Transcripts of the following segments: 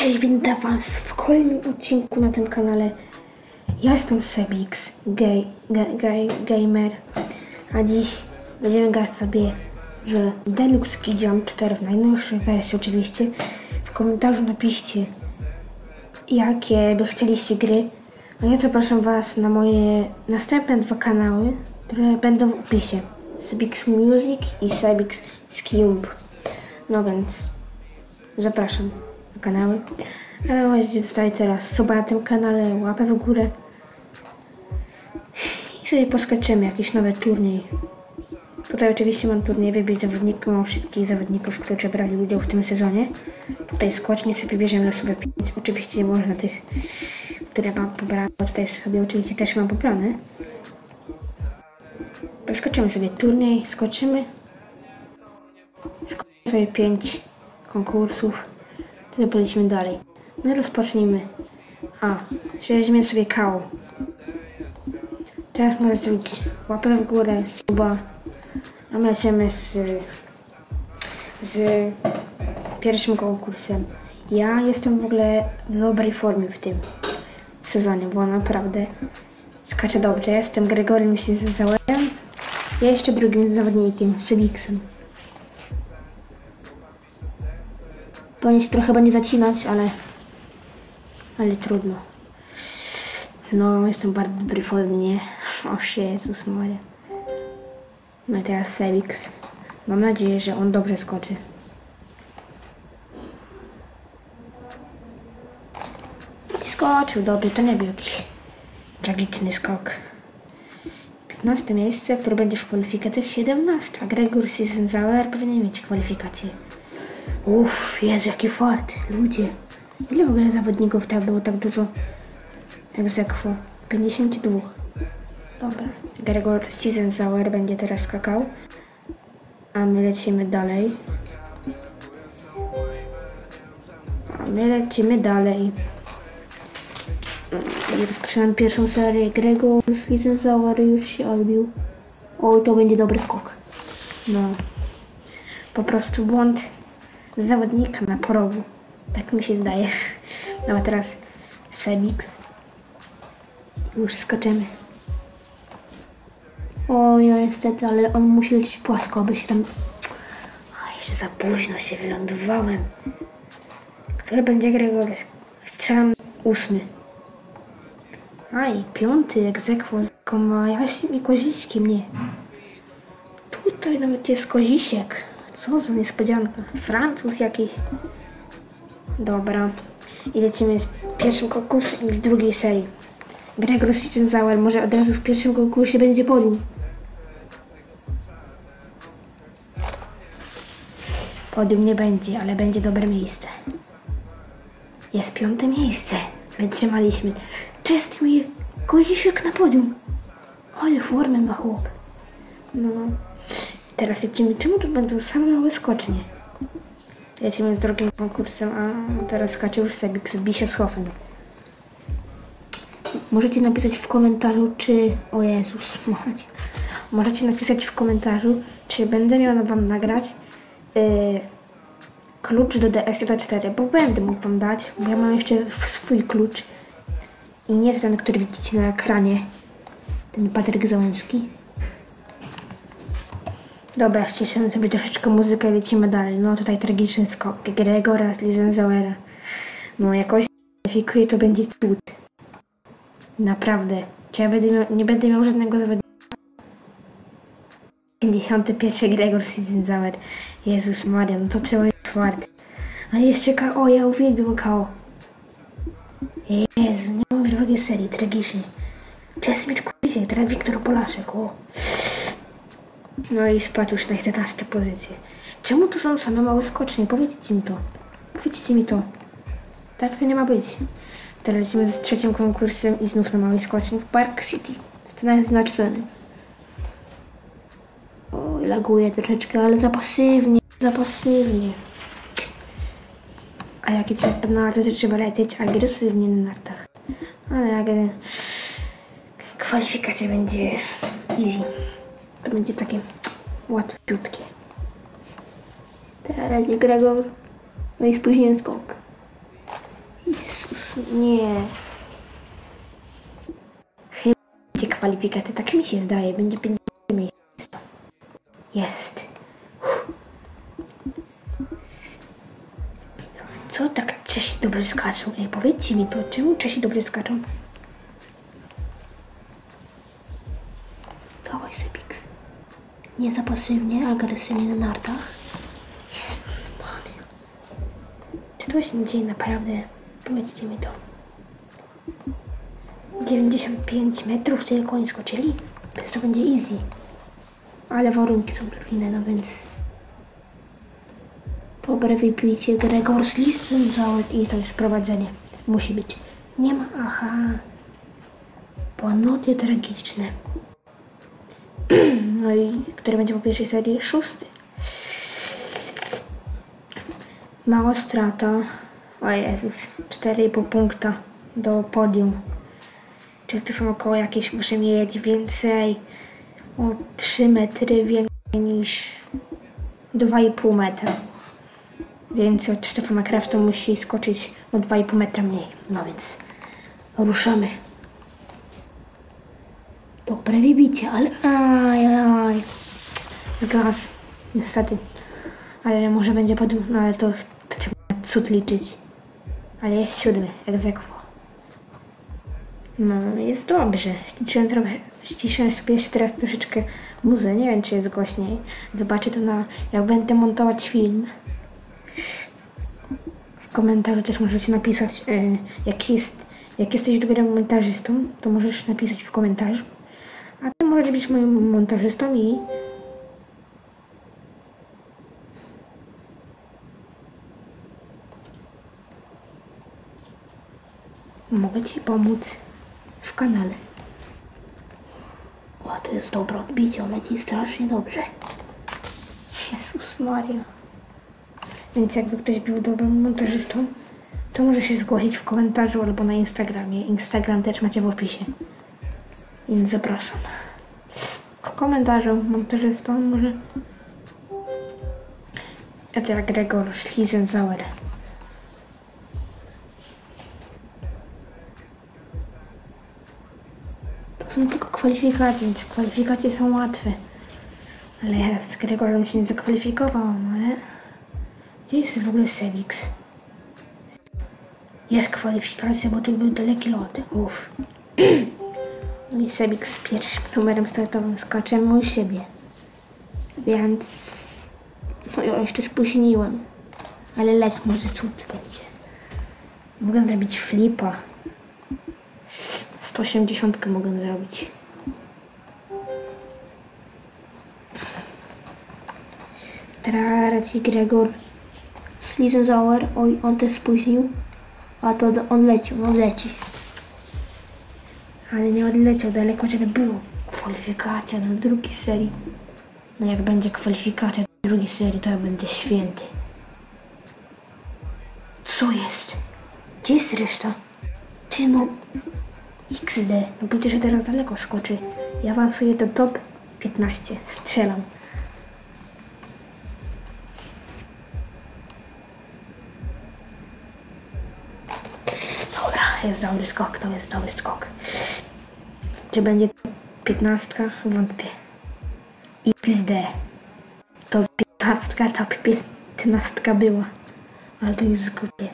Cześć, witam was w kolejnym odcinku na tym kanale. Ja jestem Sebix, gamer, a dziś będziemy grać sobie w Deluxe Key Jam 4 w najnowszej wersji oczywiście. W komentarzu napiszcie, jakie by chcieliście gry, a ja zapraszam was na moje następne dwa kanały, które będą w opisie. Sebix Music i Sebix Cube. No więc zapraszam na kanały. A wy możecie zostawić teraz suba na tym kanale, łapę w górę i sobie poskaczymy jakiś nowy turniej. Tutaj oczywiście mam turniej wybić zawodników, mam wszystkich zawodników, którzy brali udział w tym sezonie. Tutaj skocznie sobie wybierzemy na sobie 5. Oczywiście nie można tych, które mam pobrane, bo tutaj sobie oczywiście też mam pobrane. Preskoczymy sobie turniej, skoczymy sobie 5 konkursów, wtedy polecimy dalej. No i rozpocznijmy. Weźmiemy sobie KO. Teraz możemy zrobić łapę w górę, suba, a my lecimy z pierwszym konkursem. Ja jestem w ogóle w dobrej formie w tym sezonie, bo naprawdę skaczę dobrze. Jestem Gregorem Sizenzauerem, ja jeszcze drugim zawodnikiem, Sebixem. Powinien się trochę będzie zacinać, ale trudno. No, jestem bardzo dobry w formie. O Jezus Maria. No i teraz Sebix. Mam nadzieję, że on dobrze skoczy. I skoczył dobrze, to nie był jakiś tragiczny skok. 15 miejsce, które będzie w kwalifikacjach 17. A Gregor Sizenzauer powinien mieć kwalifikację. Uff, Jezu, jaki fart, ludzie. Ile w ogóle zawodników tak było, tak dużo egzekwo? 52. Dobra, Gregor Sizenzauer będzie teraz skakał, a my lecimy dalej. I rozpoczynam pierwszą serię. Gregor Sizenzauer już się odbił. Oj, to będzie dobry skok. No, po prostu błąd zawodnika na porogu. Tak mi się zdaje. No a teraz Sebix. Już skaczemy. Oj, no niestety, ale on musi lecieć płasko, aby się tam... jeszcze za późno się wylądowałem. Który będzie Gregor? Strzelam 8. I 5. egzekwo z Komajasim i Koziśkiem, nie. Tutaj nawet jest Kozisiek. Co za niespodzianka. Francuz jakiś. Dobra. I lecimy z pierwszym konkursem i w drugiej serii. Gregor Sizenzauer może od razu w pierwszym konkursie będzie podium. Podium nie będzie, ale będzie dobre miejsce. Jest 5. miejsce. Wytrzymaliśmy. Czestimir Kozisiek na podium. Ale formę ma chłop. No. Teraz lecimy. Czemu tu będą same małe skocznie? Lecimy z drugim konkursem, a teraz skacze już Sebix z Bischofshofen. Możecie napisać w komentarzu, czy... O Jezus, możecie napisać w komentarzu, czy będę miał wam nagrać klucz do DS4, bo będę mógł wam dać, bo ja mam jeszcze swój klucz. I nie ten, który widzicie na ekranie. Ten Patryk Załęcki. Dobra, ściszamy sobie troszeczkę muzykę i lecimy dalej. No tutaj tragiczny skok Gregora Sizenzauera. No jakoś kwalifikuje, to będzie cud. Naprawdę. Czy ja nie będę miał żadnego zawodnika? 51. Gregor Sizenzauer. Jezus Maria, no to trzeba jest czwarty. A jeszcze KO, ja uwielbiam KO. Jezu, nie mam drugiej serii, tragicznie. Czestimir Kozisiek, teraz Wiktor Polaszek, o. No i spadł już na 11. pozycję. Czemu tu są same małe skocznie? Powiedzcie mi to. Powiedzcie mi to. Tak to nie ma być. Teraz lecimy z trzecim konkursem i znów na małej skoczni w Park City. Ten jest znaczony. Oj, laguje troszeczkę, ale za pasywnie. A jak jest na nartach, to trzeba lecieć agresywnie na nartach. Ale jak kwalifikacja będzie easy. To będzie takie łatwiutkie. Teraz nie Gregor. No i spóźniłem skok. Jezus, nie. Chyba będzie kwalifikacja, tak mi się zdaje. Będzie 50 miejsce. Jest. Co tak Czesi dobrze skaczą? Ej, powiedzcie mi to, czemu Czesi dobrze skaczą? Dawaj, Sebix. Nie za pasywnie, agresywnie na nartach. Jezus Maria. Czy to się dzieje naprawdę? Powiedzcie mi to. 95 metrów tylko oni skoczyli? Więc to będzie easy. Ale warunki są trudne, no więc... Dobre, wypijcie Gregor Slizenzauer i to jest prowadzenie. Musi być. Nie ma, aha. Ponuty tragiczne. No i który będzie po pierwszej serii? 6. Mała strata. O Jezus. 4,5 punkta do podium. Czy to są około jakieś, muszę mieć więcej o 3 metry więcej niż 2,5 metra. Więc od Stefana Krafta musi skoczyć o 2,5 metra mniej. No więc ruszamy. Dobre wybicie, ale aj. Zgas. Niestety. Ale może będzie podium, no ale to trzeba cud liczyć. Ale jest 7, jak zegło. No, jest dobrze. Ściszyłem sobie jeszcze teraz troszeczkę muzę. Nie wiem, czy jest głośniej. Zobaczę to jak będę montować film. W komentarzu też możecie napisać, jak jesteś dobrym montażystą, to możesz napisać w komentarzu. A ty możesz być moim montażystą i mogę ci pomóc w kanale. O, to jest dobre odbicie, on leci strasznie dobrze. Jezus Maria. Więc jakby ktoś był dobrym montażystą, to może się zgłosić w komentarzu albo na Instagramie. Instagram też macie w opisie. Więc zapraszam. W komentarzu montażystą może... Eter Gregor Slizenzauer. To są tylko kwalifikacje, więc kwalifikacje są łatwe. Ale ja z Gregorem się nie zakwalifikowałam, ale... Gdzie jest w ogóle Sebix? Jest kwalifikacja, bo to był daleki lot. Uff. No i Sebix z pierwszym numerem startowym skacze u siebie. Więc... No ja jeszcze spóźniłem. Ale leć, może cud będzie. Mogę zrobić flipa. 180 mogę zrobić. Traci Gregor Slizenzauer. Oj, on też spóźnił. A to on leci. Ale nie odleciał daleko, żeby było. Kwalifikacja do drugiej serii. No jak będzie kwalifikacja do drugiej serii, to ja będę święty. Co jest? Gdzie jest reszta? Ty no... XD. No przecież ja teraz daleko skoczy. Ja awansuję do top 15. Strzelam. Dobra, jest dobry skok, to jest dobry skok. Czy będzie 15? Wątpię. XD. To 15, top 15 była. Ale to jest głupie.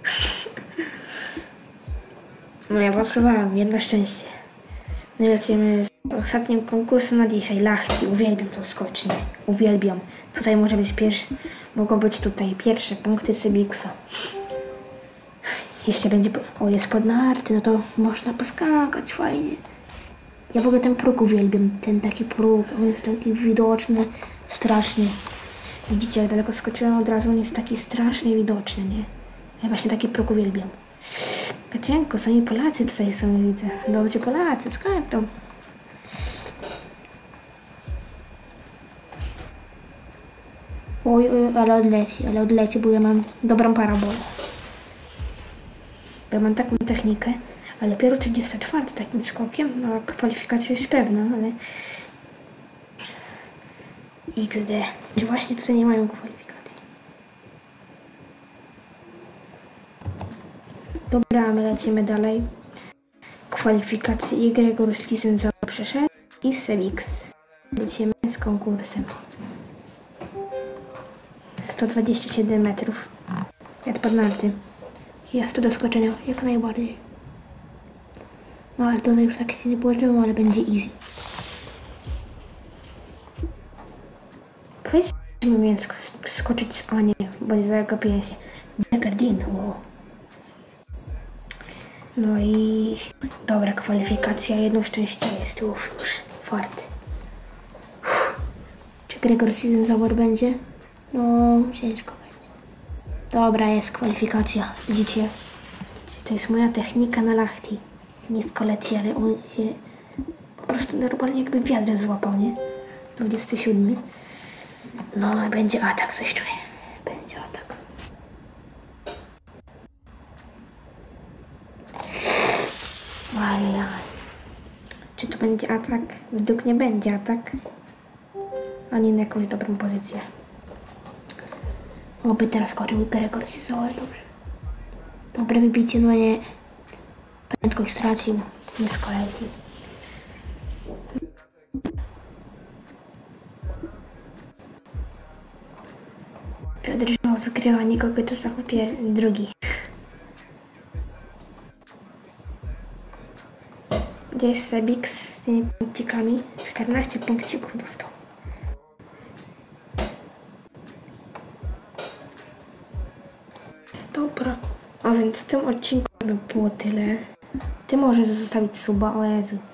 No ja głosowałam, jedno szczęście. My lecimy z ostatnim konkursem na dzisiaj. Lachti, uwielbiam tą skocznię. Uwielbiam. Tutaj może być mogą być tutaj pierwsze punkty Sebixa. Jeszcze będzie, o jest pod narty, no to można poskakać fajnie. Ja w ogóle ten próg uwielbiam, ten taki próg, on jest taki widoczny, strasznie. Widzicie, jak daleko skoczyłem od razu, on jest taki strasznie widoczny, nie? Ja właśnie taki próg uwielbiam. Kacienko, sami Polacy tutaj są, widzę. Dobrze Polacy, skaczą. Oj, ale odleci, bo ja mam dobrą parabolę. Ja mam taką technikę, ale dopiero 34 takim skokiem, no kwalifikacja jest pewna, ale... XD, czy właśnie tutaj nie mają kwalifikacji? Dobra, my lecimy dalej. Kwalifikacje i Gregor Slisen przeszedł i Sebix. Lecimy z konkursem. 127 metrów. Ja podnarty. Jest to do skoczenia, jak najbardziej. No ale to już tak się nie położyło, ale będzie easy. Powiedzmy, miałem skoczyć z Anię, bo nie zagapiłem się. Dekadin, wow. No i dobra kwalifikacja, jedno szczęście jest już fart. Czy Gregor Season Zabor będzie? No, ciężko będzie. Dobra, jest kwalifikacja. Widzicie, to jest moja technika na lachti. Nie z kolekcji, ale on się po prostu normalnie jakby wiadrem złapał, nie? 27. No, będzie atak, coś czuję. Będzie atak. Ajaj. Czy to będzie atak? Według nie będzie atak. Ani na jakąś dobrą pozycję. Oby teraz skoczył Gregor Season, dobrze. Dobre wybicie, no nie. Prędkość stracił. Nie z kolei. Piotr Żoła wygrywa, nikogo to zakupie drugi. Gdzie jest Sebix z tymi punkcikami? 14 punkcików dostał. Dobra, a więc w tym odcinku by było tyle. Ty możesz zostawić suba, o Jezu.